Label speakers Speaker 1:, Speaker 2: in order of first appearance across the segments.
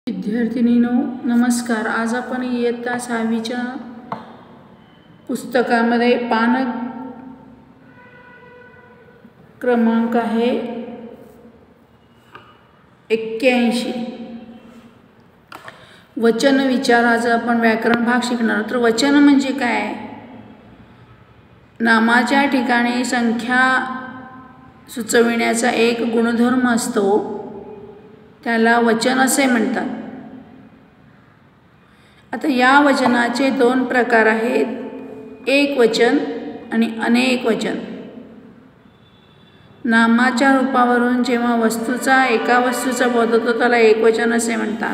Speaker 1: विद्यार्थिनींनो नमस्कार। आज आपण इयत्ता 6वीच्या पुस्तकामध्ये पान क्रमांक आहे 81 वचन विचार। आज आपण व्याकरण भाग शिकणार। तर वचन म्हणजे काय? नामाच्या ठिकाणी संख्या सुचविण्याचा एक गुणधर्म असतो, त्याला वचन असे म्हणतात। आता या वचनाचे दोन प्रकार आहेत, एक वचन आणि अनेक वचन। नामाच्या रूपावरून जेव्हा एका वस्तूचा बोध होतो त्याला एक वचन असे म्हणतात।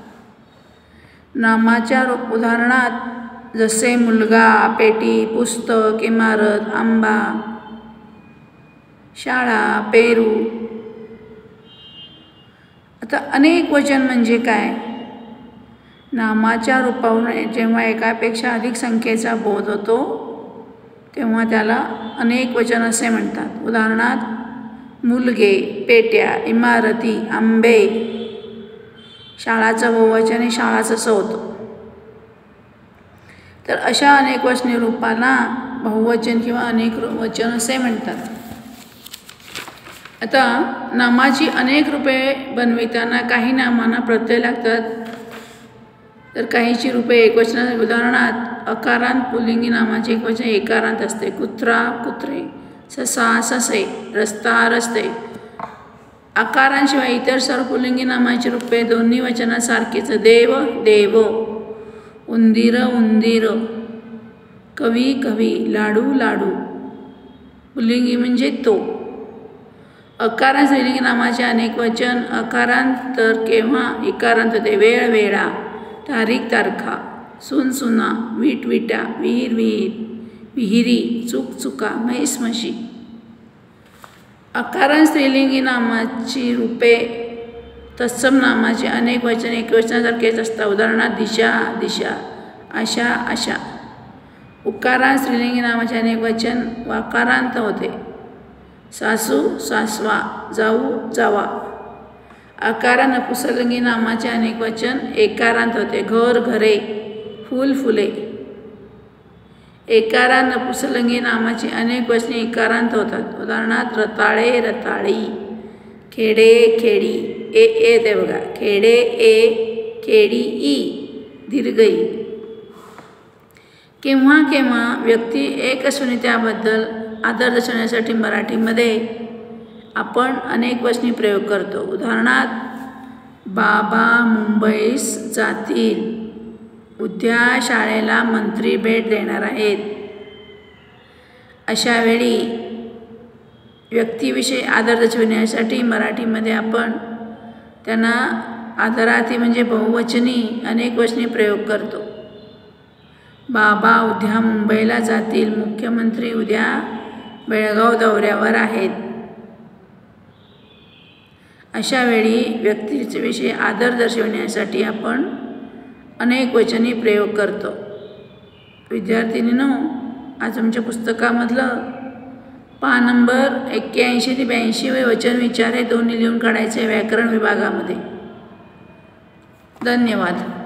Speaker 1: नामाच्या उदाहरणात जसे मुलगा, पेटी, पुस्तक, इमारत, आंबा, शाळा, पेरू। आता अनेक वचन म्हणजे काय? नामाच्या रूपावरून जेव्हा एकापेक्षा अधिक संख्येचा बोध होतो तेव्हा त्याला अनेक वचन असे म्हणतात। उदाहरणात मुलगे, पेट्या, इमारती, आंबे। शाळाचं बहुवचन हे शाळाच असं होतं। तर अशा अनेकवचनी रूपाला बहुवचन किंवा अनेक वचन असे म्हणतात। आता नामाची अनेक रूपे बनविताना काही नामांना प्रत्यय लागतात, तर काहीची रूपे एकवचनात। उदाहरणात अकारांत पुल्लिंगी नामाचे एकवचन एकारांत असते। कुत्रा, कुत्रे, ससा, ससे, रस्ता, रस्ते। आकारांशिवाय इतर सर्व पुल्लिंगी नामाची रूपे दोन्ही वचनात सारखीच। देव, देव, उंदीर, उंदीर, कवी, कवी, लाडू, लाडू। पुल्लिंगी म्हणजे तो। अकारांत स्त्रीलिंगी नामाचे अनेक वचन अकारांत तर केव्हा इकारांत होते। वेळ, वेळा, तारीख, तारखा, सून, सुना, वीट, विटा, विहीर, विहीर, विहिरी, चूक, चुका, म्हैस, म्हशी। अकारांत स्त्रीलिंगी नामाची रूपे तत्सम नामाचे अनेक वचन एकवचनासारखेच असतात। उदाहरणात दिशा, दिशा, आशा, आशा। उकारांत स्त्रीलिंगी नामाचे अनेक वचन वाकारांत होते। सासू, सासवा, जाऊ, जावा। अकारांत नपुंसकलिंगी नामाचे अनेक वचन एकारांत होते। घर, घरे, फूल, फुले। एकारांत नपुंसकलिंगी नामाची अनेक वचने इकारांत होतात। उदाहरणात रताळे, रताळी, खेडे, खेडी। ए ते बघा, खेडे ए, खेडी ई, दीर्घ ई। केव्हा केव्हा व्यक्ती एक असून त्याबद्दल आदर दर्शवण्यासाठी मराठीमध्ये आपण अनेक वचनी प्रयोग करतो। उदाहरणात बाबा मुंबईस जातील, उद्या शाळेला मंत्री भेट देणार आहेत। अशा वेळी व्यक्तीविषयी आदर दर्शविण्यासाठी मराठीमध्ये आपण त्यांना आदरार्थी म्हणजे बहुवचनी अनेक वचनी प्रयोग करतो। बाबा उद्या मुंबईला जातील, मुख्यमंत्री उद्या बेळगाव दौऱ्यावर आहेत। अशा वेळी व्यक्तीविषयी आदर दर्शविण्यासाठी आपण अनेक वचनी प्रयोग करतो। विद्यार्थिनींनो, आज तुमच्या पुस्तकामधलं पान नंबर 81 ते 82 वचन विचार हे दोन्ही लिहून काढायचे व्याकरण विभागामध्ये। धन्यवाद।